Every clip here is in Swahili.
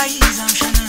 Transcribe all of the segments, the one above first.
ukukhayiza mshana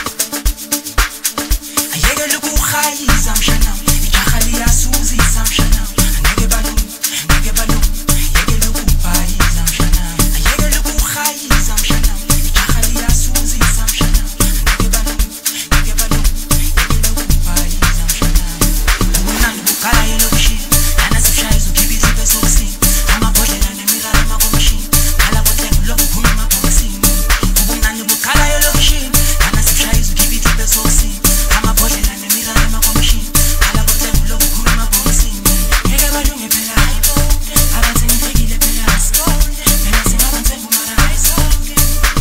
ayeke ukukhayiza mshana ijaha liyasuzisa mshana angeke balungu yeke ukukhayiza mshana ayeke ukukhayiza mshana ijaha liyasuzisa mshana angeke balungu yeke ukukhayiza mshana ubunandi bukhala yelokushi ana sishayiza ukibiti besokusi amabhodlela nemirara makomishini khala bothengo lokuphuma amabhokisini ubunandi bukhala yelokushi ana sishayiza ukibiti besokusi amabhodlela nemirara makomishini khala bothengo lokuphuma amabhokisini ngeke balunge phela hayibo abantu ngifikile phela asibone phela singabantu ngumara ayisonke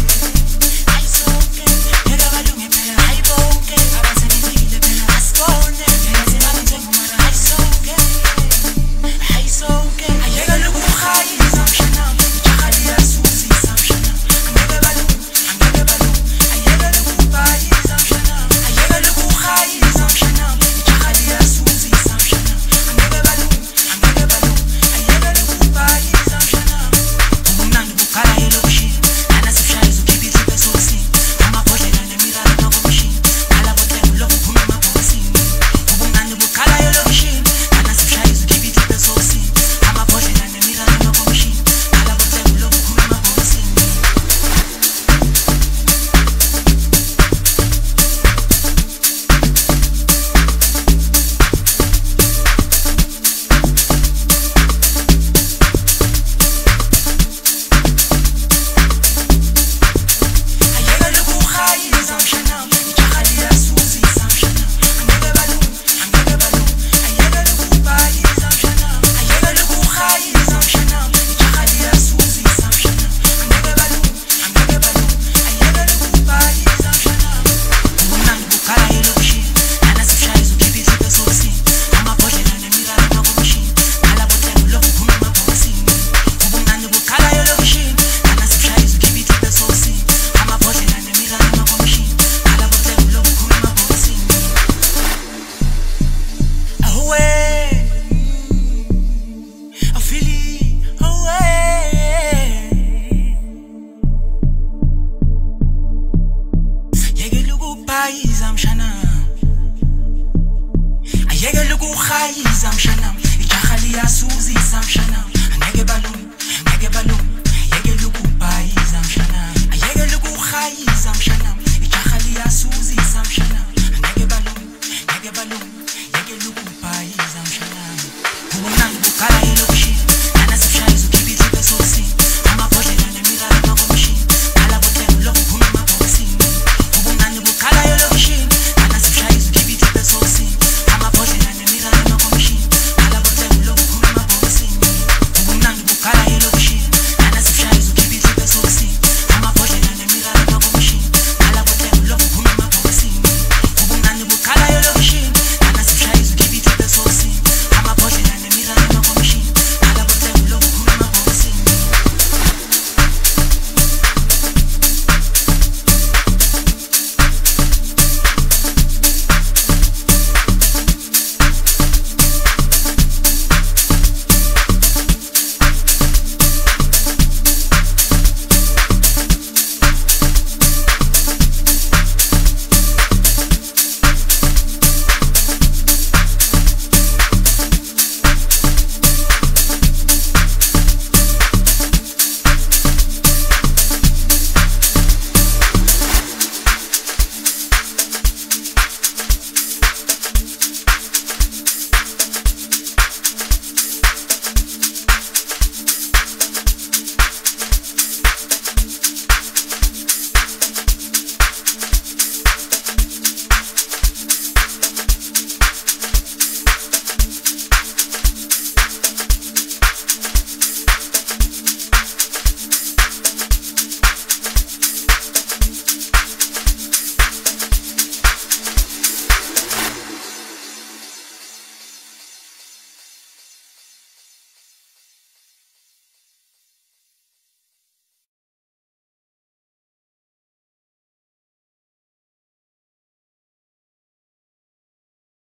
ngeke balunge phela hayibo abantu ngifikile phela asibone phela singabantu ngumara ayisonke ayeke ukukhayiza mshana ijaha liyasuzisa mshana angeke balungu ayeke ukukhayiza mshana ayeke ukukhayiza mshana ijaha liyasuzisa mshana angeke balungu ayeke ukukhayiza mshana ubunandi bukhala yelokushi ana sishayiza ukibiti besokusi amabhodlela nemirara makomishini khala bothengo lokuphuma amabhokisini ubunandi bukhala yelokushi ana sishayiza ukibiti besokusi amabhodlela nemirara makomishini khala bothengo lokuphuma amabhokisini ayeke ukukhayiza mshana ijaha liyasuzisa mshana angeke balungu ayeke ukukhayiza mshana ayeke ukukhayiza mshana ijaha liyasuzisa mshana angeke balungu ayeke ukukhayiza mshana ubunandi bukhala yelokushi ana sishayiza ukibiti besokusi amabhodlela nemirara makomishini khala bothengo lokuphuma amabhokisini ubunandi bukhala yelokushi ana sishayiza ukibiti besokusi amabhodlela nemirara makomishini khala bothengo lokuphuma amabhokisini away I feel it away yeke ukukhayiza mshana ayeke ukukhayiza mshana ijaha liyasuzisa mshana angeke balungu yeke ukukhayiza mshana ayeke ukukhayiza mshana